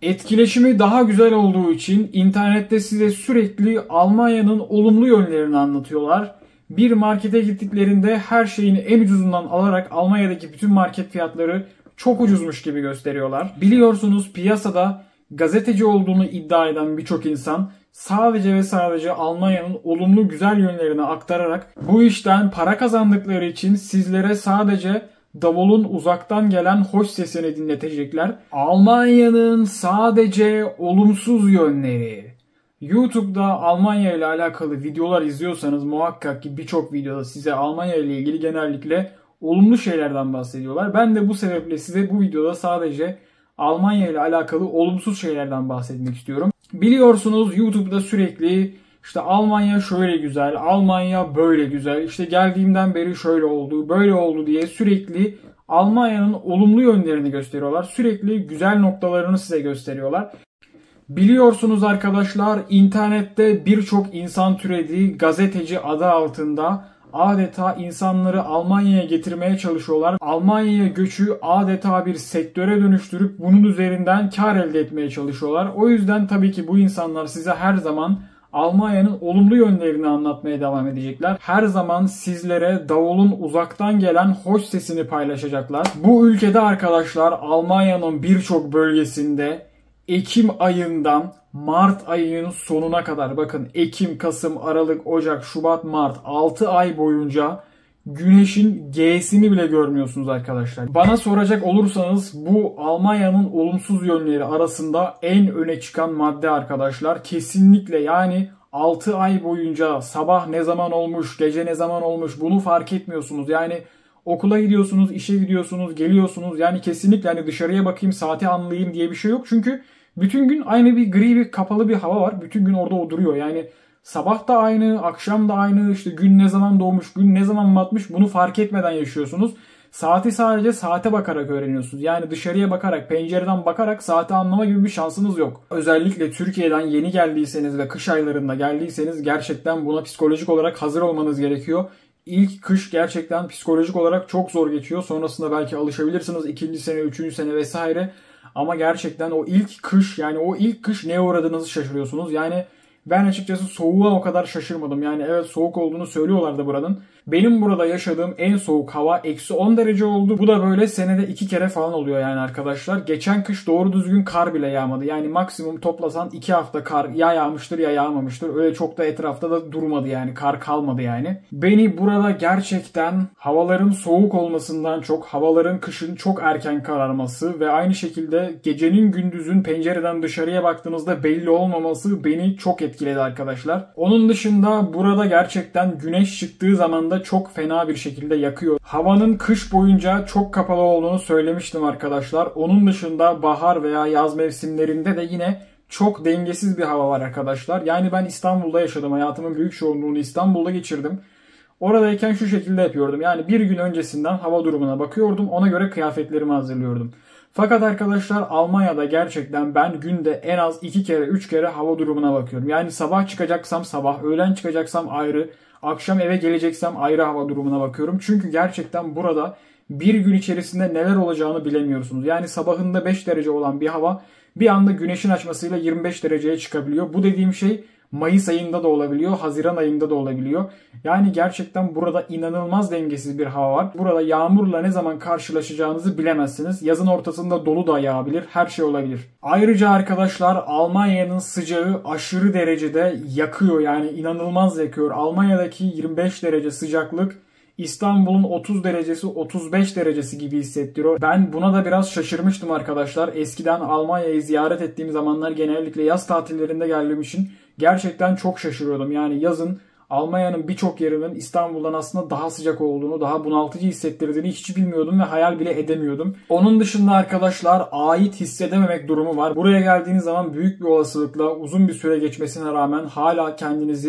Etkileşimi daha güzel olduğu için internette size sürekli Almanya'nın olumlu yönlerini anlatıyorlar. Bir markete gittiklerinde her şeyini en ucuzundan alarak Almanya'daki bütün market fiyatları çok ucuzmuş gibi gösteriyorlar. Biliyorsunuz piyasada gazeteci olduğunu iddia eden birçok insan sadece ve sadece Almanya'nın olumlu güzel yönlerini aktararak bu işten para kazandıkları için sizlere sadece davulun uzaktan gelen hoş sesini dinletecekler. Almanya'nın sadece olumsuz yönleri. YouTube'da Almanya ile alakalı videolar izliyorsanız muhakkak ki birçok videoda size Almanya ile ilgili genellikle olumlu şeylerden bahsediyorlar. Ben de bu sebeple size bu videoda sadece Almanya ile alakalı olumsuz şeylerden bahsetmek istiyorum. Biliyorsunuz YouTube'da sürekli işte Almanya şöyle güzel, Almanya böyle güzel, işte geldiğimden beri şöyle oldu, böyle oldu diye sürekli Almanya'nın olumlu yönlerini gösteriyorlar. Sürekli güzel noktalarını size gösteriyorlar. Biliyorsunuz arkadaşlar internette birçok insan türedi gazeteci adı altında adeta insanları Almanya'ya getirmeye çalışıyorlar. Almanya'ya göçü adeta bir sektöre dönüştürüp bunun üzerinden kar elde etmeye çalışıyorlar. O yüzden tabii ki bu insanlar size her zaman Almanya'nın olumlu yönlerini anlatmaya devam edecekler. Her zaman sizlere davulun uzaktan gelen hoş sesini paylaşacaklar. Bu ülkede arkadaşlar Almanya'nın birçok bölgesinde Ekim ayından Mart ayının sonuna kadar, bakın Ekim, Kasım, Aralık, Ocak, Şubat, Mart 6 ay boyunca güneşin G'sini bile görmüyorsunuz arkadaşlar. Bana soracak olursanız bu Almanya'nın olumsuz yönleri arasında en öne çıkan madde arkadaşlar. Kesinlikle yani 6 ay boyunca sabah ne zaman olmuş, gece ne zaman olmuş bunu fark etmiyorsunuz. Yani okula gidiyorsunuz, işe gidiyorsunuz, geliyorsunuz. Yani kesinlikle hani dışarıya bakayım, saati anlayayım diye bir şey yok. Çünkü bütün gün aynı bir gri bir kapalı bir hava var. Bütün gün orada o duruyor. Yani sabah da aynı, akşam da aynı, işte gün ne zaman doğmuş, gün ne zaman batmış bunu fark etmeden yaşıyorsunuz. Saati sadece saate bakarak öğreniyorsunuz. Yani dışarıya bakarak, pencereden bakarak saati anlama gibi bir şansınız yok. Özellikle Türkiye'den yeni geldiyseniz ve kış aylarında geldiyseniz gerçekten buna psikolojik olarak hazır olmanız gerekiyor. İlk kış gerçekten psikolojik olarak çok zor geçiyor. Sonrasında belki alışabilirsiniz. 2. sene, 3. sene vesaire. Ama gerçekten o ilk kış, yani o ilk kış neye uğradığınızı şaşırıyorsunuz. Yani ben açıkçası soğuğa o kadar şaşırmadım. Yani evet soğuk olduğunu söylüyorlardı buranın. Benim burada yaşadığım en soğuk hava -10 derece oldu. Bu da böyle senede 2 kere falan oluyor yani arkadaşlar. Geçen kış doğru düzgün kar bile yağmadı. Yani maksimum toplasan 2 hafta kar ya yağmıştır ya yağmamıştır. Öyle çok da etrafta da durmadı yani. Kar kalmadı yani. Beni burada gerçekten havaların soğuk olmasından çok havaların kışın çok erken kararması ve aynı şekilde gecenin gündüzün pencereden dışarıya baktığınızda belli olmaması beni çok etkiledi arkadaşlar. Onun dışında burada gerçekten güneş çıktığı zaman da çok fena bir şekilde yakıyor. Havanın kış boyunca çok kapalı olduğunu söylemiştim arkadaşlar. Onun dışında bahar veya yaz mevsimlerinde de yine çok dengesiz bir hava var arkadaşlar. Yani ben İstanbul'da yaşadım. Hayatımın büyük çoğunluğunu İstanbul'da geçirdim. Oradayken şu şekilde yapıyordum. Yani bir gün öncesinden hava durumuna bakıyordum. Ona göre kıyafetlerimi hazırlıyordum. Fakat arkadaşlar Almanya'da gerçekten ben günde en az 2 kere 3 kere hava durumuna bakıyorum. Yani sabah çıkacaksam sabah, öğlen çıkacaksam ayrı, akşam eve geleceksem ayrı hava durumuna bakıyorum. Çünkü gerçekten burada bir gün içerisinde neler olacağını bilemiyorsunuz. Yani sabahında 5 derece olan bir hava bir anda güneşin açmasıyla 25 dereceye çıkabiliyor. Bu dediğim şey Mayıs ayında da olabiliyor, Haziran ayında da olabiliyor. Yani gerçekten burada inanılmaz dengesiz bir hava var. Burada yağmurla ne zaman karşılaşacağınızı bilemezsiniz. Yazın ortasında dolu da yağabilir, her şey olabilir. Ayrıca arkadaşlar Almanya'nın sıcağı aşırı derecede yakıyor. Yani inanılmaz yakıyor. Almanya'daki 25 derece sıcaklık İstanbul'un 30 derecesi 35 derecesi gibi hissettiriyor. Ben buna da biraz şaşırmıştım arkadaşlar. Eskiden Almanya'yı ziyaret ettiğim zamanlar genellikle yaz tatillerinde geldiğim için gerçekten çok şaşırıyordum. Yani yazın Almanya'nın birçok yerinin İstanbul'dan aslında daha sıcak olduğunu, daha bunaltıcı hissettirdiğini hiç bilmiyordum ve hayal bile edemiyordum. Onun dışında arkadaşlar ait hissedememek durumu var. Buraya geldiğiniz zaman büyük bir olasılıkla uzun bir süre geçmesine rağmen hala kendinizi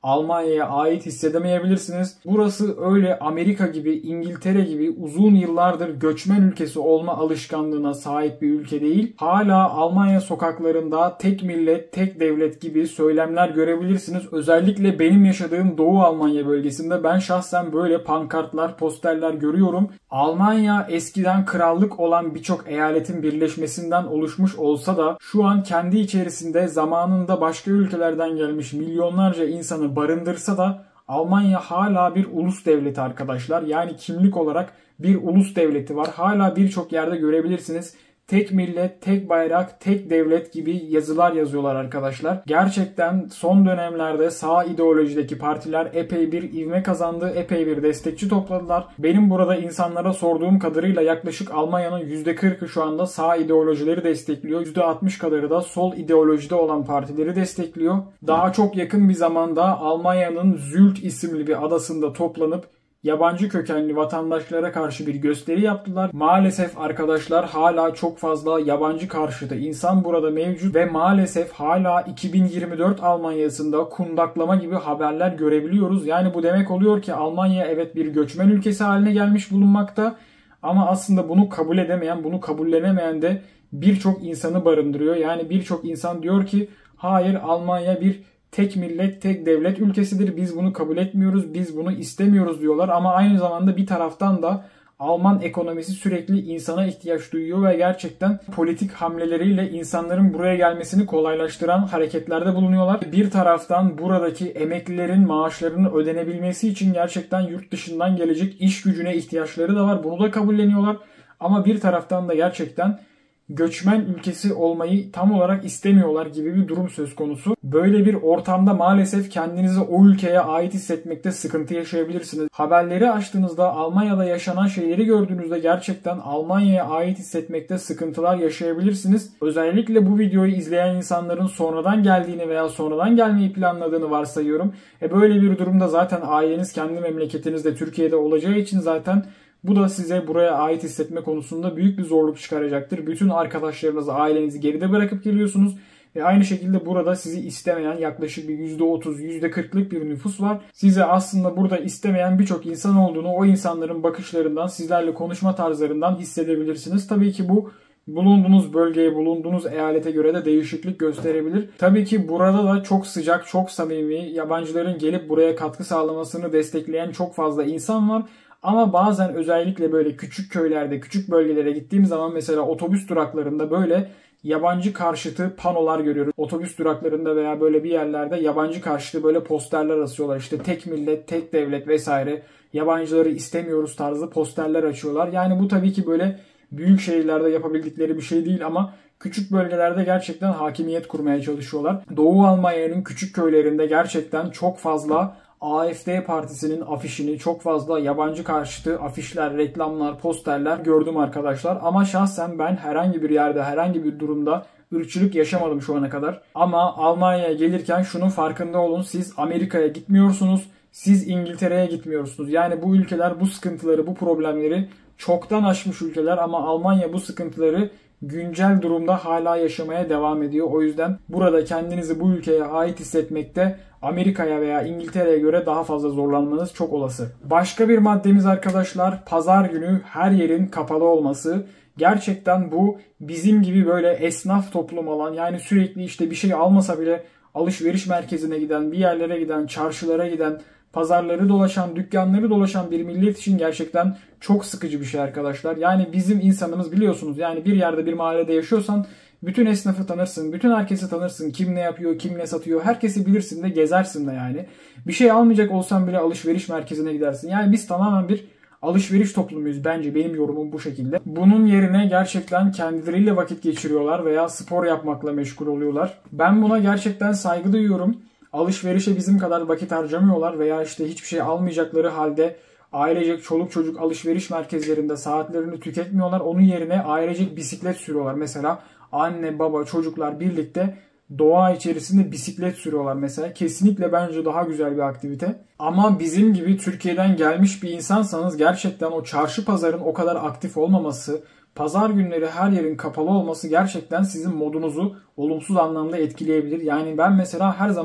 Almanya'ya ait hissedemeyebilirsiniz. Burası öyle Amerika gibi, İngiltere gibi uzun yıllardır göçmen ülkesi olma alışkanlığına sahip bir ülke değil. Hala Almanya sokaklarında tek millet, tek devlet gibi söylemler görebilirsiniz. Özellikle benim yaşadığım Doğu Almanya bölgesinde ben şahsen böyle pankartlar, posterler görüyorum. Almanya eskiden krallık olan birçok eyaletin birleşmesinden oluşmuş olsa da şu an kendi içerisinde zamanında başka ülkelerden gelmiş milyonlarca insanı barındırsa da Almanya hala bir ulus devleti arkadaşlar. Yani kimlik olarak bir ulus devleti var. Hala birçok yerde görebilirsiniz. Tek millet, tek bayrak, tek devlet gibi yazılar yazıyorlar arkadaşlar. Gerçekten son dönemlerde sağ ideolojideki partiler epey bir ivme kazandı, epey bir destekçi topladılar. Benim burada insanlara sorduğum kadarıyla yaklaşık Almanya'nın %40'ı şu anda sağ ideolojileri destekliyor. %60 kadarı da sol ideolojide olan partileri destekliyor. Daha çok yakın bir zamanda Almanya'nın Sylt isimli bir adasında toplanıp yabancı kökenli vatandaşlara karşı bir gösteri yaptılar. Maalesef arkadaşlar hala çok fazla yabancı karşıtı insan burada mevcut ve maalesef hala 2024 Almanya'sında kundaklama gibi haberler görebiliyoruz. Yani bu demek oluyor ki Almanya evet bir göçmen ülkesi haline gelmiş bulunmakta ama aslında bunu kabul edemeyen, bunu kabullenemeyen de birçok insanı barındırıyor. Yani birçok insan diyor ki hayır, Almanya bir tek millet, tek devlet ülkesidir. Biz bunu kabul etmiyoruz, biz bunu istemiyoruz diyorlar. Ama aynı zamanda bir taraftan da Alman ekonomisi sürekli insana ihtiyaç duyuyor ve gerçekten politik hamleleriyle insanların buraya gelmesini kolaylaştıran hareketlerde bulunuyorlar. Bir taraftan buradaki emeklilerin maaşlarının ödenebilmesi için gerçekten yurt dışından gelecek iş gücüne ihtiyaçları da var. Bunu da kabulleniyorlar. Ama bir taraftan da gerçekten göçmen ülkesi olmayı tam olarak istemiyorlar gibi bir durum söz konusu. Böyle bir ortamda maalesef kendinizi o ülkeye ait hissetmekte sıkıntı yaşayabilirsiniz. Haberleri açtığınızda Almanya'da yaşanan şeyleri gördüğünüzde gerçekten Almanya'ya ait hissetmekte sıkıntılar yaşayabilirsiniz. Özellikle bu videoyu izleyen insanların sonradan geldiğini veya sonradan gelmeyi planladığını varsayıyorum. Böyle bir durumda zaten aileniz kendi memleketinizde Türkiye'de olacağı için zaten bu da size buraya ait hissetme konusunda büyük bir zorluk çıkaracaktır. Bütün arkadaşlarınızı, ailenizi geride bırakıp geliyorsunuz. Ve aynı şekilde burada sizi istemeyen yaklaşık bir %30, %40'lık bir nüfus var. Size aslında burada istemeyen birçok insan olduğunu o insanların bakışlarından, sizlerle konuşma tarzlarından hissedebilirsiniz. Tabii ki bu bulunduğunuz bölgeye, bulunduğunuz eyalete göre de değişiklik gösterebilir. Tabii ki burada da çok sıcak, çok samimi, yabancıların gelip buraya katkı sağlamasını destekleyen çok fazla insan var. Ama bazen özellikle böyle küçük köylerde, küçük bölgelere gittiğim zaman mesela otobüs duraklarında böyle yabancı karşıtı panolar görüyoruz. Otobüs duraklarında veya böyle bir yerlerde yabancı karşıtı böyle posterler asıyorlar. İşte tek millet, tek devlet vesaire, yabancıları istemiyoruz tarzı posterler açıyorlar. Yani bu tabii ki böyle büyük şehirlerde yapabildikleri bir şey değil ama küçük bölgelerde gerçekten hakimiyet kurmaya çalışıyorlar. Doğu Almanya'nın küçük köylerinde gerçekten çok fazla AfD partisinin afişini, çok fazla yabancı karşıtı afişler, reklamlar, posterler gördüm arkadaşlar. Ama şahsen ben herhangi bir yerde, herhangi bir durumda ırkçılık yaşamadım şu ana kadar. Ama Almanya'ya gelirken şunun farkında olun. Siz Amerika'ya gitmiyorsunuz. Siz İngiltere'ye gitmiyorsunuz. Yani bu ülkeler bu sıkıntıları, bu problemleri çoktan aşmış ülkeler ama Almanya bu sıkıntıları güncel durumda hala yaşamaya devam ediyor. O yüzden burada kendinizi bu ülkeye ait hissetmekte Amerika'ya veya İngiltere'ye göre daha fazla zorlanmanız çok olası. Başka bir maddemiz arkadaşlar, pazar günü her yerin kapalı olması. Gerçekten bu bizim gibi böyle esnaf toplum olan, yani sürekli işte bir şey almasa bile alışveriş merkezine giden, bir yerlere giden, çarşılara giden, pazarları dolaşan, dükkanları dolaşan bir millet için gerçekten çok sıkıcı bir şey arkadaşlar. Yani bizim insanımız biliyorsunuz, yani bir yerde, bir mahallede yaşıyorsan bütün esnafı tanırsın, bütün herkesi tanırsın. Kim ne yapıyor, kim ne satıyor, herkesi bilirsin de gezersin de yani. Bir şey almayacak olsan bile alışveriş merkezine gidersin. Yani biz tamamen bir alışveriş toplumuyuz bence, benim yorumum bu şekilde. Bunun yerine gerçekten kendileriyle vakit geçiriyorlar veya spor yapmakla meşgul oluyorlar. Ben buna gerçekten saygı duyuyorum. Alışverişe bizim kadar vakit harcamıyorlar veya işte hiçbir şey almayacakları halde ailecek çoluk çocuk alışveriş merkezlerinde saatlerini tüketmiyorlar. Onun yerine ailecek bisiklet sürüyorlar. Mesela anne, baba, çocuklar birlikte doğa içerisinde bisiklet sürüyorlar mesela. Kesinlikle bence daha güzel bir aktivite. Ama bizim gibi Türkiye'den gelmiş bir insansanız gerçekten o çarşı pazarın o kadar aktif olmaması, pazar günleri her yerin kapalı olması gerçekten sizin modunuzu olumsuz anlamda etkileyebilir. Yani ben mesela her zaman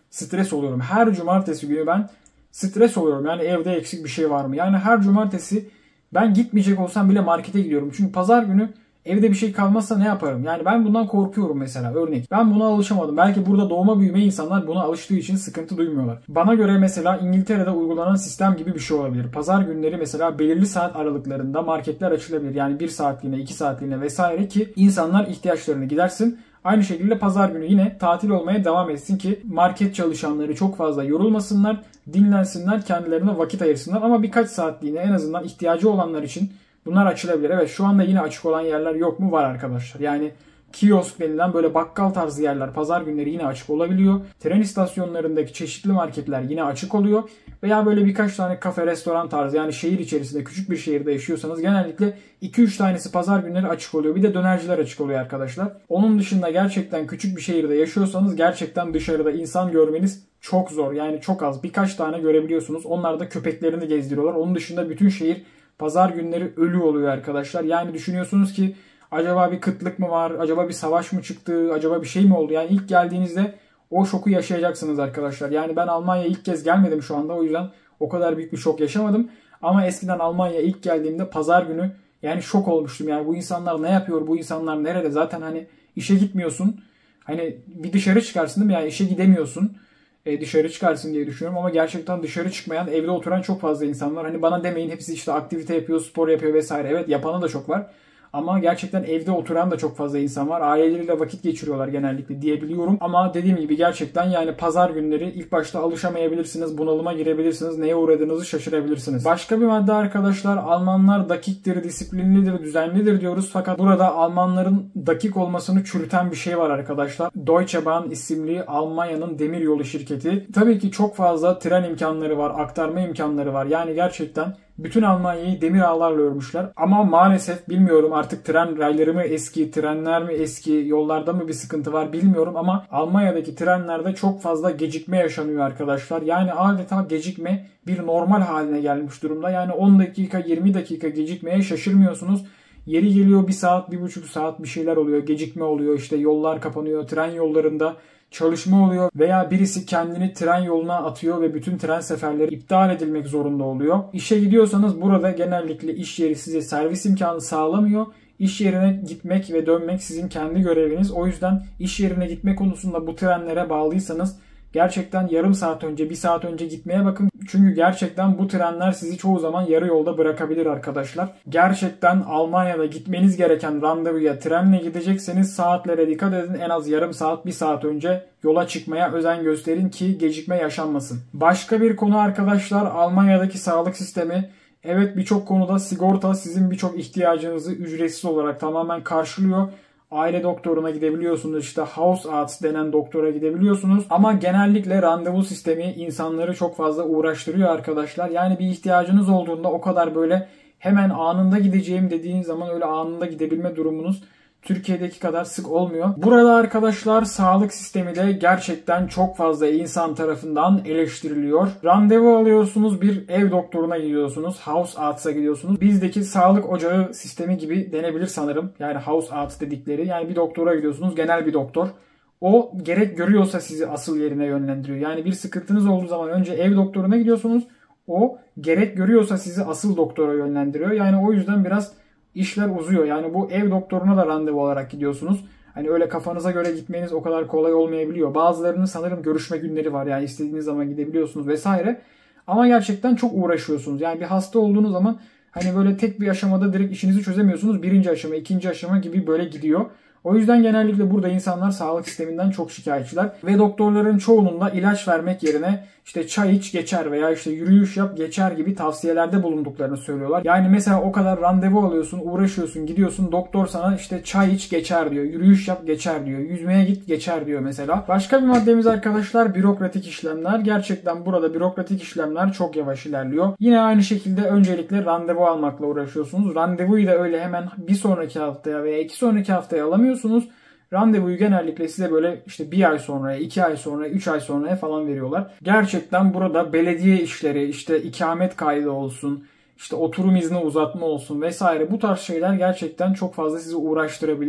stres oluyorum. Her cumartesi günü ben stres oluyorum. Yani evde eksik bir şey var mı? Yani her cumartesi ben gitmeyecek olsam bile markete gidiyorum. Çünkü pazar günü evde bir şey kalmazsa ne yaparım? Yani ben bundan korkuyorum mesela, örnek. Ben buna alışamadım. Belki burada doğma büyüme insanlar buna alıştığı için sıkıntı duymuyorlar. Bana göre mesela İngiltere'de uygulanan sistem gibi bir şey olabilir. Pazar günleri mesela belirli saat aralıklarında marketler açılabilir. Yani 1 saatliğine, 2 saatliğine vesaire ki insanlar ihtiyaçlarını gidersin. Aynı şekilde pazar günü yine tatil olmaya devam etsin ki market çalışanları çok fazla yorulmasınlar, dinlensinler, kendilerine vakit ayırsınlar. Ama birkaç saatliğine en azından ihtiyacı olanlar için bunlar açılabilir. Evet, şu anda yine açık olan yerler yok mu? Var arkadaşlar. Yani kiosk denilen böyle bakkal tarzı yerler pazar günleri yine açık olabiliyor. Tren istasyonlarındaki çeşitli marketler yine açık oluyor. Veya böyle birkaç tane kafe, restoran tarzı, yani şehir içerisinde küçük bir şehirde yaşıyorsanız genellikle 2-3 tanesi pazar günleri açık oluyor. Bir de dönerciler açık oluyor arkadaşlar. Onun dışında gerçekten küçük bir şehirde yaşıyorsanız gerçekten dışarıda insan görmeniz çok zor. Yani çok az. Birkaç tane görebiliyorsunuz. Onlar da köpeklerini gezdiriyorlar. Onun dışında bütün şehir pazar günleri ölü oluyor arkadaşlar. Yani düşünüyorsunuz ki acaba bir kıtlık mı var? Acaba bir savaş mı çıktı? Acaba bir şey mi oldu? Yani ilk geldiğinizde o şoku yaşayacaksınız arkadaşlar. Yani ben Almanya'ya ilk kez gelmedim şu anda. O yüzden o kadar büyük bir şok yaşamadım. Ama eskiden Almanya'ya ilk geldiğimde pazar günü yani şok olmuştum. Yani bu insanlar ne yapıyor? Bu insanlar nerede? Zaten hani işe gitmiyorsun. Hani bir dışarı çıkarsın değil mi? Yani işe gidemiyorsun. Dışarı çıkarsın diye düşünüyorum ama gerçekten dışarı çıkmayan, evde oturan çok fazla insan var. Hani bana demeyin hepsi işte aktivite yapıyor, spor yapıyor vesaire. Evet, yapanı da çok var. Ama gerçekten evde oturan da çok fazla insan var. Aileleriyle vakit geçiriyorlar genellikle diyebiliyorum. Ama dediğim gibi gerçekten yani pazar günleri ilk başta alışamayabilirsiniz. Bunalıma girebilirsiniz. Neye uğradığınızı şaşırabilirsiniz. Başka bir madde arkadaşlar, Almanlar dakiktir, disiplinlidir, düzenlidir diyoruz. Fakat burada Almanların dakik olmasını çürüten bir şey var arkadaşlar. Deutsche Bahn isimli Almanya'nın demiryolu şirketi. Tabii ki çok fazla tren imkanları var, aktarma imkanları var. Yani gerçekten bütün Almanya'yı demir ağlarla örmüşler. Ama maalesef bilmiyorum artık tren rayları mı eski, trenler mi eski, yollarda mı bir sıkıntı var bilmiyorum ama Almanya'daki trenlerde çok fazla gecikme yaşanıyor arkadaşlar. Yani adeta gecikme bir normal haline gelmiş durumda. Yani 10 dakika, 20 dakika gecikmeye şaşırmıyorsunuz. Yeri geliyor 1 saat, 1,5 saat bir şeyler oluyor. Gecikme oluyor, işte yollar kapanıyor, tren yollarında çalışma oluyor veya birisi kendini tren yoluna atıyor ve bütün tren seferleri iptal edilmek zorunda oluyor. İşe gidiyorsanız burada genellikle iş yeri size servis imkanı sağlamıyor. İş yerine gitmek ve dönmek sizin kendi göreviniz. O yüzden iş yerine gitme konusunda bu trenlere bağlıysanız gerçekten yarım saat önce, 1 saat önce gitmeye bakın. Çünkü gerçekten bu trenler sizi çoğu zaman yarı yolda bırakabilir arkadaşlar. Gerçekten Almanya'da gitmeniz gereken randevuya trenle gidecekseniz saatlere dikkat edin. En az yarım saat, 1 saat önce yola çıkmaya özen gösterin ki gecikme yaşanmasın. Başka bir konu arkadaşlar, Almanya'daki sağlık sistemi. Evet, birçok konuda sigorta sizin birçok ihtiyacınızı ücretsiz olarak tamamen karşılıyor. Aile doktoruna gidebiliyorsunuz, işte Hausarzt denen doktora gidebiliyorsunuz. Ama genellikle randevu sistemi insanları çok fazla uğraştırıyor arkadaşlar. Yani bir ihtiyacınız olduğunda o kadar böyle hemen anında gideceğim dediğiniz zaman öyle anında gidebilme durumunuz Türkiye'deki kadar sık olmuyor. Burada arkadaşlar sağlık sistemi de gerçekten çok fazla insan tarafından eleştiriliyor. Randevu alıyorsunuz, bir ev doktoruna gidiyorsunuz, Hausarzt'a gidiyorsunuz. Bizdeki sağlık ocağı sistemi gibi denebilir sanırım. Yani Hausarzt dedikleri, yani bir doktora gidiyorsunuz, genel bir doktor. O gerek görüyorsa sizi asıl yerine yönlendiriyor. Yani bir sıkıntınız olduğu zaman önce ev doktoruna gidiyorsunuz. O gerek görüyorsa sizi asıl doktora yönlendiriyor. Yani o yüzden biraz İşler uzuyor. Yani bu ev doktoruna da randevu olarak gidiyorsunuz. Hani öyle kafanıza göre gitmeniz o kadar kolay olmayabiliyor. Bazılarının sanırım görüşme günleri var. Yani istediğiniz zaman gidebiliyorsunuz vesaire. Ama gerçekten çok uğraşıyorsunuz. Yani bir hasta olduğunuz zaman hani böyle tek bir aşamada direkt işinizi çözemiyorsunuz. 1. aşama, 2. aşama gibi böyle gidiyor. O yüzden genellikle burada insanlar sağlık sisteminden çok şikayetçiler. Ve doktorların çoğunun da ilaç vermek yerine işte çay iç geçer veya işte yürüyüş yap geçer gibi tavsiyelerde bulunduklarını söylüyorlar. Yani mesela o kadar randevu alıyorsun, uğraşıyorsun, gidiyorsun, doktor sana işte çay iç geçer diyor, yürüyüş yap geçer diyor, yüzmeye git geçer diyor mesela. Başka bir maddemiz arkadaşlar bürokratik işlemler. Gerçekten burada bürokratik işlemler çok yavaş ilerliyor. Yine aynı şekilde öncelikle randevu almakla uğraşıyorsunuz. Randevuyu da öyle hemen bir sonraki haftaya veya 2 sonraki haftaya alamıyorsunuz. Randevuyu genellikle size böyle işte 1 ay sonra, 2 ay sonra, 3 ay sonraya falan veriyorlar. Gerçekten burada belediye işleri, işte ikamet kaydı olsun, işte oturum izni uzatma olsun vesaire, bu tarz şeyler gerçekten çok fazla sizi uğraştırabilir.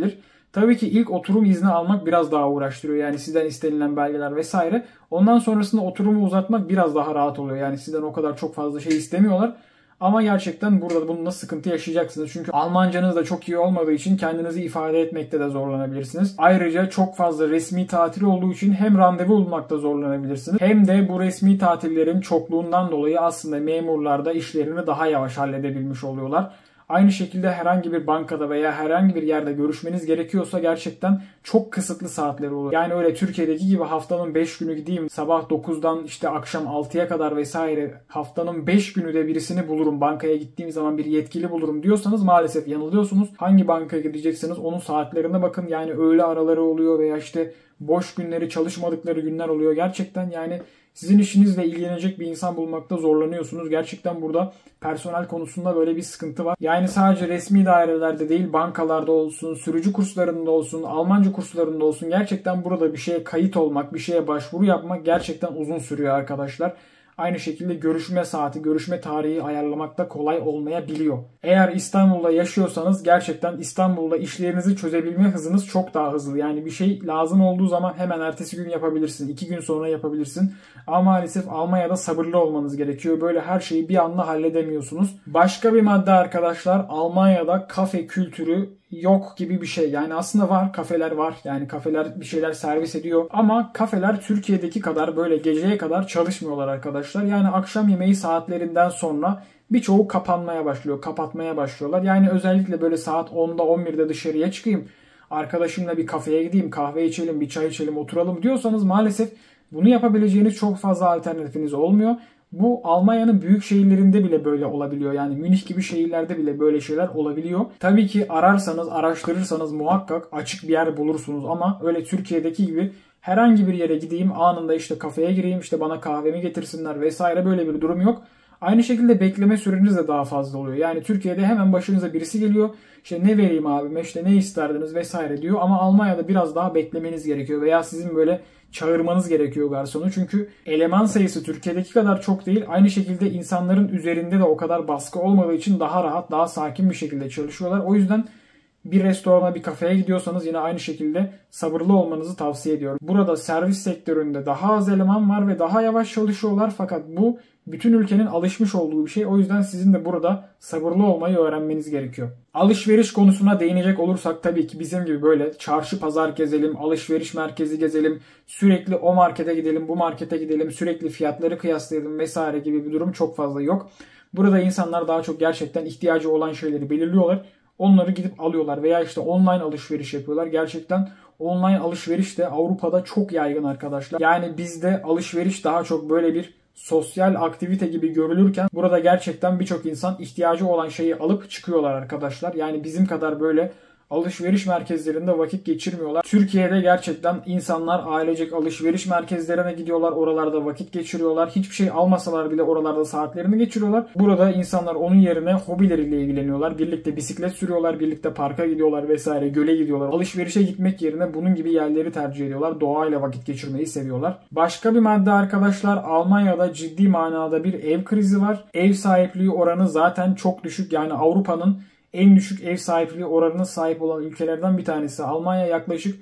Tabii ki ilk oturum izni almak biraz daha uğraştırıyor. Yani sizden istenilen belgeler vesaire. Ondan sonrasında oturumu uzatmak biraz daha rahat oluyor. Yani sizden o kadar çok fazla şey istemiyorlar. Ama gerçekten burada bununla sıkıntı yaşayacaksınız. Çünkü Almancanız da çok iyi olmadığı için kendinizi ifade etmekte de zorlanabilirsiniz. Ayrıca çok fazla resmi tatil olduğu için hem randevu bulmakta zorlanabilirsiniz. Hem de bu resmi tatillerin çokluğundan dolayı aslında memurlar da işlerini daha yavaş halledebilmiş oluyorlar. Aynı şekilde herhangi bir bankada veya herhangi bir yerde görüşmeniz gerekiyorsa gerçekten çok kısıtlı saatleri olur. Yani öyle Türkiye'deki gibi haftanın 5 günü gideyim sabah 9'dan işte akşam 6'ya kadar vesaire haftanın 5 günü de birisini bulurum. Bankaya gittiğim zaman bir yetkili bulurum diyorsanız maalesef yanılıyorsunuz. Hangi bankaya gideceksiniz onun saatlerine bakın. Yani öğle araları oluyor veya işte boş günleri çalışmadıkları günler oluyor. Gerçekten yani sizin işinizle ilgilenecek bir insan bulmakta zorlanıyorsunuz. Gerçekten burada personel konusunda böyle bir sıkıntı var. Yani sadece resmi dairelerde değil, bankalarda olsun, sürücü kurslarında olsun, Almanca kurslarında olsun gerçekten burada bir şeye kayıt olmak, bir şeye başvuru yapmak gerçekten uzun sürüyor arkadaşlar. Aynı şekilde görüşme saati, görüşme tarihi ayarlamak da kolay olmayabiliyor. Eğer İstanbul'da yaşıyorsanız gerçekten İstanbul'da işlerinizi çözebilme hızınız çok daha hızlı. Yani bir şey lazım olduğu zaman hemen ertesi gün yapabilirsin, 2 gün sonra yapabilirsin. Ama maalesef Almanya'da sabırlı olmanız gerekiyor. Böyle her şeyi bir anda halledemiyorsunuz. Başka bir madde arkadaşlar, Almanya'da kafe kültürü yok gibi bir şey. Yani aslında var, kafeler var. Yani kafeler bir şeyler servis ediyor. Ama kafeler Türkiye'deki kadar böyle geceye kadar çalışmıyorlar arkadaşlar. Yani akşam yemeği saatlerinden sonra birçoğu kapanmaya başlıyor, kapatmaya başlıyorlar. Yani özellikle böyle saat 10'da 11'de dışarıya çıkayım, arkadaşımla bir kafeye gideyim, kahve içelim, bir çay içelim, oturalım diyorsanız maalesef bunu yapabileceğiniz çok fazla alternatifiniz olmuyor. Bu Almanya'nın büyük şehirlerinde bile böyle olabiliyor. Yani Münih gibi şehirlerde bile böyle şeyler olabiliyor. Tabii ki ararsanız, araştırırsanız muhakkak açık bir yer bulursunuz. Ama öyle Türkiye'deki gibi herhangi bir yere gideyim, anında işte kafeye gireyim, işte bana kahvemi getirsinler vesaire böyle bir durum yok. Aynı şekilde bekleme süreniz de daha fazla oluyor. Yani Türkiye'de hemen başınıza birisi geliyor. İşte ne vereyim abime, işte ne isterdiniz vesaire diyor. Ama Almanya'da biraz daha beklemeniz gerekiyor. Veya sizin böyle çağırmanız gerekiyor garsonu. Çünkü eleman sayısı Türkiye'deki kadar çok değil. Aynı şekilde insanların üzerinde de o kadar baskı olmadığı için daha rahat, daha sakin bir şekilde çalışıyorlar. O yüzden bir restorana, bir kafeye gidiyorsanız yine aynı şekilde sabırlı olmanızı tavsiye ediyorum. Burada servis sektöründe daha az eleman var ve daha yavaş çalışıyorlar. Fakat bu bütün ülkenin alışmış olduğu bir şey. O yüzden sizin de burada sabırlı olmayı öğrenmeniz gerekiyor. Alışveriş konusuna değinecek olursak tabii ki bizim gibi böyle çarşı pazar gezelim, alışveriş merkezi gezelim, sürekli o markete gidelim, bu markete gidelim, sürekli fiyatları kıyaslayalım vesaire gibi bir durum çok fazla yok. Burada insanlar daha çok gerçekten ihtiyacı olan şeyleri belirliyorlar. Onları gidip alıyorlar veya işte online alışveriş yapıyorlar. Gerçekten online alışveriş de Avrupa'da çok yaygın arkadaşlar. Yani bizde alışveriş daha çok böyle bir sosyal aktivite gibi görülürken burada gerçekten birçok insan ihtiyacı olan şeyi alıp çıkıyorlar arkadaşlar. Yani bizim kadar böyle alışveriş merkezlerinde vakit geçirmiyorlar. Türkiye'de gerçekten insanlar ailecek alışveriş merkezlerine gidiyorlar. Oralarda vakit geçiriyorlar. Hiçbir şey almasalar bile oralarda saatlerini geçiriyorlar. Burada insanlar onun yerine hobileriyle ilgileniyorlar. Birlikte bisiklet sürüyorlar. Birlikte parka gidiyorlar vesaire. Göle gidiyorlar. Alışverişe gitmek yerine bunun gibi yerleri tercih ediyorlar. Doğayla vakit geçirmeyi seviyorlar. Başka bir madde arkadaşlar, Almanya'da ciddi manada bir ev krizi var. Ev sahipliği oranı zaten çok düşük. Yani Avrupa'nın en düşük ev sahipliği oranına sahip olan ülkelerden bir tanesi. Almanya yaklaşık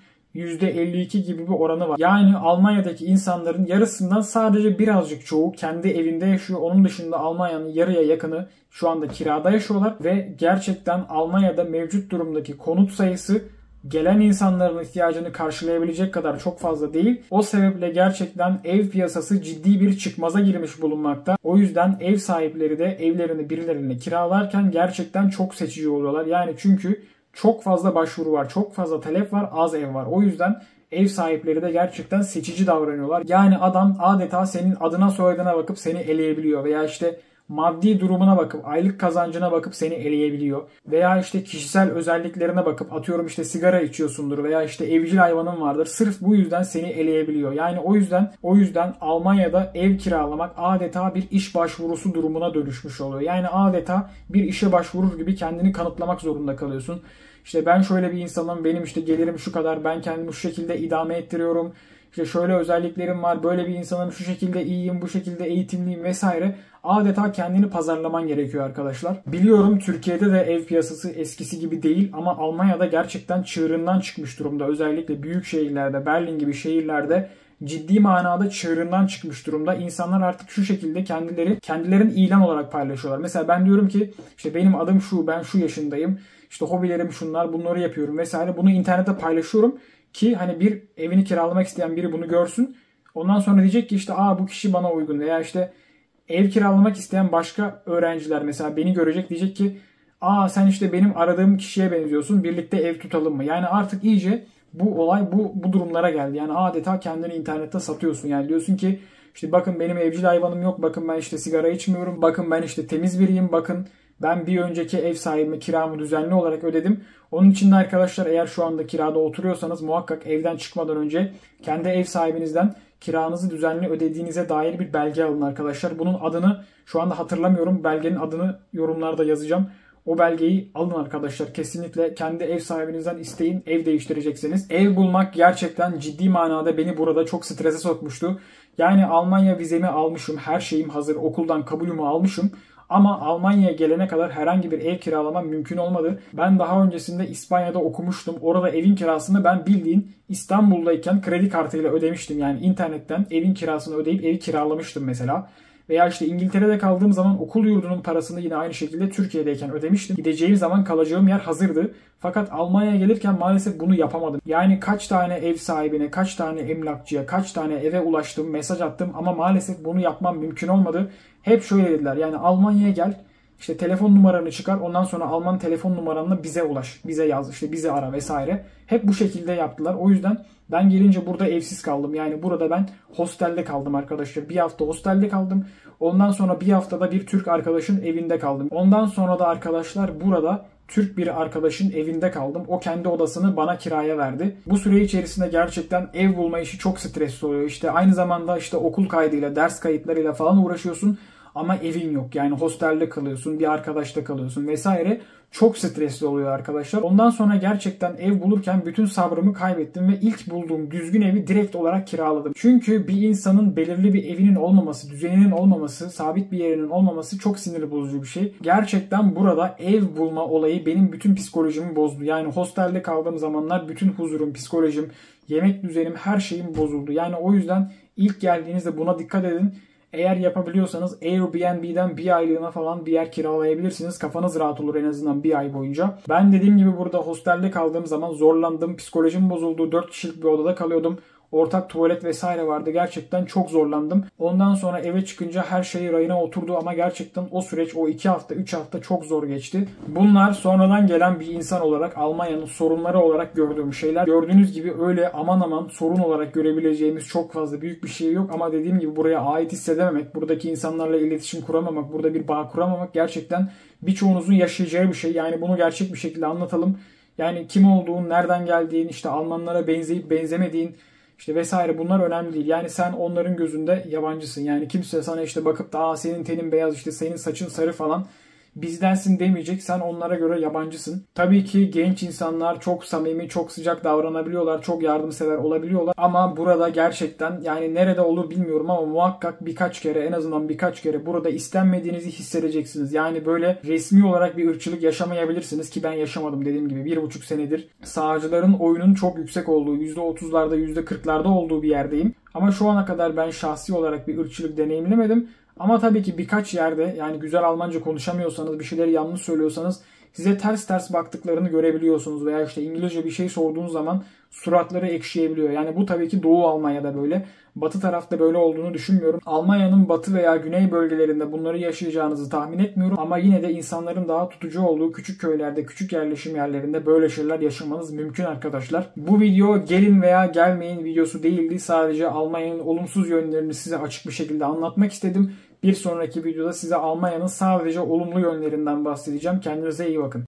%52 gibi bir oranı var. Yani Almanya'daki insanların yarısından sadece birazcık çoğu kendi evinde yaşıyor. Onun dışında Almanya'nın yarıya yakını şu anda kirada yaşıyorlar. Ve gerçekten Almanya'da mevcut durumdaki konut sayısı gelen insanların ihtiyacını karşılayabilecek kadar çok fazla değil. O sebeple gerçekten ev piyasası ciddi bir çıkmaza girmiş bulunmakta. O yüzden ev sahipleri de evlerini birilerine kiralarken gerçekten çok seçici oluyorlar. Yani çünkü çok fazla başvuru var, çok fazla talep var, az ev var. O yüzden ev sahipleri de gerçekten seçici davranıyorlar. Yani adam adeta senin adına soyadına bakıp seni eleyebiliyor veya işte maddi durumuna bakıp, aylık kazancına bakıp seni eleyebiliyor. Veya işte kişisel özelliklerine bakıp, atıyorum işte sigara içiyorsundur veya işte evcil hayvanın vardır. Sırf bu yüzden seni eleyebiliyor. Yani o yüzden Almanya'da ev kiralamak adeta bir iş başvurusu durumuna dönüşmüş oluyor. Yani adeta bir işe başvurur gibi kendini kanıtlamak zorunda kalıyorsun. İşte ben şöyle bir insanım, benim işte gelirim şu kadar, ben kendimi şu şekilde idame ettiriyorum. İşte şöyle özelliklerim var, böyle bir insanım, şu şekilde iyiyim, bu şekilde eğitimliyim vesaire. Adeta kendini pazarlaman gerekiyor arkadaşlar. Biliyorum Türkiye'de de ev piyasası eskisi gibi değil ama Almanya'da gerçekten çığırından çıkmış durumda. Özellikle büyük şehirlerde, Berlin gibi şehirlerde ciddi manada çığırından çıkmış durumda. İnsanlar artık şu şekilde kendilerini ilan olarak paylaşıyorlar. Mesela ben diyorum ki işte benim adım şu, ben şu yaşındayım. İşte hobilerim şunlar, bunları yapıyorum vesaire. Bunu internette paylaşıyorum ki hani bir evini kiralamak isteyen biri bunu görsün. Ondan sonra diyecek ki işte bu kişi bana uygun veya işte ev kiralamak isteyen başka öğrenciler mesela beni görecek, diyecek ki sen işte benim aradığım kişiye benziyorsun, birlikte ev tutalım mı? Yani artık iyice bu olay bu durumlara geldi. Yani adeta kendini internette satıyorsun. Yani diyorsun ki işte bakın benim evcil hayvanım yok, bakın ben işte sigara içmiyorum, bakın ben işte temiz biriyim, bakın ben bir önceki ev sahibime kiramı düzenli olarak ödedim. Onun için de arkadaşlar eğer şu anda kirada oturuyorsanız muhakkak evden çıkmadan önce kendi ev sahibinizden kiranızı düzenli ödediğinize dair bir belge alın arkadaşlar. Bunun adını şu anda hatırlamıyorum. Belgenin adını yorumlarda yazacağım. O belgeyi alın arkadaşlar. Kesinlikle kendi ev sahibinizden isteyin. Ev değiştireceksiniz. Ev bulmak gerçekten ciddi manada beni burada çok strese sokmuştu. Yani Almanya vizemi almışım. Her şeyim hazır. Okuldan kabulümü almışım. Ama Almanya'ya gelene kadar herhangi bir ev kiralamam mümkün olmadı. Ben daha öncesinde İspanya'da okumuştum. Orada evin kirasını ben bildiğin İstanbul'dayken kredi kartıyla ödemiştim. Yani internetten evin kirasını ödeyip evi kiralamıştım mesela. Veya işte İngiltere'de kaldığım zaman okul yurdunun parasını yine aynı şekilde Türkiye'deyken ödemiştim. Gideceğim zaman kalacağım yer hazırdı. Fakat Almanya'ya gelirken maalesef bunu yapamadım. Yani kaç tane ev sahibine, kaç tane emlakçıya, kaç tane eve ulaştım, mesaj attım ama maalesef bunu yapmam mümkün olmadı. Hep şöyle dediler, yani Almanya'ya gel, işte telefon numaranı çıkar, ondan sonra Alman telefon numaranla bize ulaş, bize yaz, işte bizi ara vesaire. Hep bu şekilde yaptılar. O yüzden ben gelince burada evsiz kaldım. Yani burada ben hostelde kaldım arkadaşlar. Bir hafta hostelde kaldım. Ondan sonra bir haftada bir Türk arkadaşın evinde kaldım. Ondan sonra da arkadaşlar burada Türk bir arkadaşın evinde kaldım. O kendi odasını bana kiraya verdi. Bu süre içerisinde gerçekten ev bulma işi çok stresli oluyor. İşte aynı zamanda işte okul kaydıyla, ders kayıtlarıyla falan uğraşıyorsun. Ama evin yok. Yani hostelde kalıyorsun, bir arkadaşta kalıyorsun vesaire. Çok stresli oluyor arkadaşlar. Ondan sonra gerçekten ev bulurken bütün sabrımı kaybettim ve ilk bulduğum düzgün evi direkt olarak kiraladım. Çünkü bir insanın belirli bir evinin olmaması, düzeninin olmaması, sabit bir yerinin olmaması çok sinir bozucu bir şey. Gerçekten burada ev bulma olayı benim bütün psikolojimi bozdu. Yani hostelde kaldığım zamanlar bütün huzurum, psikolojim, yemek düzenim, her şeyim bozuldu. Yani o yüzden ilk geldiğinizde buna dikkat edin. Eğer yapabiliyorsanız Airbnb'den bir aylığına falan bir yer kiralayabilirsiniz. Kafanız rahat olur en azından bir ay boyunca. Ben dediğim gibi burada hostelde kaldığım zaman zorlandım. Psikolojim bozuldu. 4 kişilik bir odada kalıyordum. Ortak tuvalet vesaire vardı. Gerçekten çok zorlandım. Ondan sonra eve çıkınca her şey rayına oturdu ama gerçekten o süreç, o 2 hafta 3 hafta çok zor geçti. Bunlar sonradan gelen bir insan olarak Almanya'nın sorunları olarak gördüğüm şeyler. Gördüğünüz gibi öyle aman aman sorun olarak görebileceğimiz çok fazla büyük bir şey yok ama dediğim gibi buraya ait hissedememek, buradaki insanlarla iletişim kuramamak, burada bir bağ kuramamak gerçekten birçoğunuzun yaşayacağı bir şey. Yani bunu gerçek bir şekilde anlatalım. Yani kim olduğun, nereden geldiğin, işte Almanlara benzeyip benzemediğin, İşte vesaire bunlar önemli değil. Yani sen onların gözünde yabancısın. Yani kimse sana işte bakıp da senin tenin beyaz, işte senin saçın sarı falan bizdensin demeyecek. Sen onlara göre yabancısın. Tabii ki genç insanlar çok samimi, çok sıcak davranabiliyorlar. Çok yardımsever olabiliyorlar. Ama burada gerçekten yani nerede olur bilmiyorum ama muhakkak birkaç kere, en azından birkaç kere burada istenmediğinizi hissedeceksiniz. Yani böyle resmi olarak bir ırkçılık yaşamayabilirsiniz ki ben yaşamadım dediğim gibi. 1,5 senedir sağcıların oyunun çok yüksek olduğu, %30'larda %40'larda olduğu bir yerdeyim. Ama şu ana kadar ben şahsi olarak bir ırkçılık deneyimlemedim. Ama tabii ki birkaç yerde yani güzel Almanca konuşamıyorsanız, bir şeyleri yanlış söylüyorsanız size ters baktıklarını görebiliyorsunuz. Veya işte İngilizce bir şey sorduğunuz zaman suratları ekşiyebiliyor. Yani bu tabii ki Doğu Almanya'da böyle. Batı tarafta böyle olduğunu düşünmüyorum. Almanya'nın batı veya güney bölgelerinde bunları yaşayacağınızı tahmin etmiyorum. Ama yine de insanların daha tutucu olduğu küçük köylerde, küçük yerleşim yerlerinde böyle şeyler yaşamanız mümkün arkadaşlar. Bu video gelin veya gelmeyin videosu değildi. Sadece Almanya'nın olumsuz yönlerini size açık bir şekilde anlatmak istedim. Bir sonraki videoda size Almanya'nın sadece olumlu yönlerinden bahsedeceğim. Kendinize iyi bakın.